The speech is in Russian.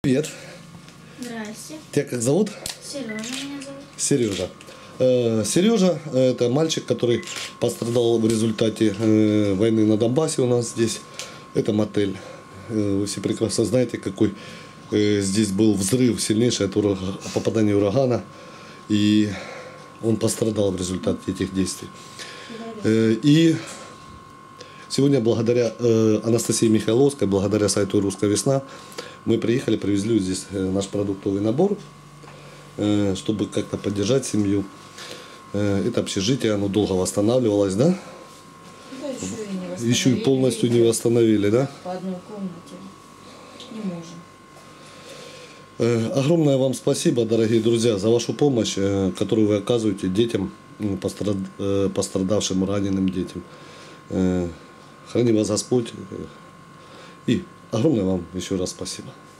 Привет. Здрасте. Тебя как зовут? Сережа меня зовут. Сережа. Сережа – это мальчик, который пострадал в результате войны на Донбассе у нас здесь. Это мотель. Вы все прекрасно знаете, какой здесь был взрыв сильнейший от попадания урагана. И он пострадал в результате этих действий. И сегодня благодаря Анастасии Михайловской, благодаря сайту «Русская весна», мы приехали, привезли здесь наш продуктовый набор, чтобы как-то поддержать семью. Это общежитие, оно долго восстанавливалось, да? Да, Еще и полностью не восстановили, да? По одной комнате не можем. Огромное вам спасибо, дорогие друзья, за вашу помощь, которую вы оказываете детям, пострадавшим, раненым детям. Храни вас Господь. И огромное вам еще раз спасибо.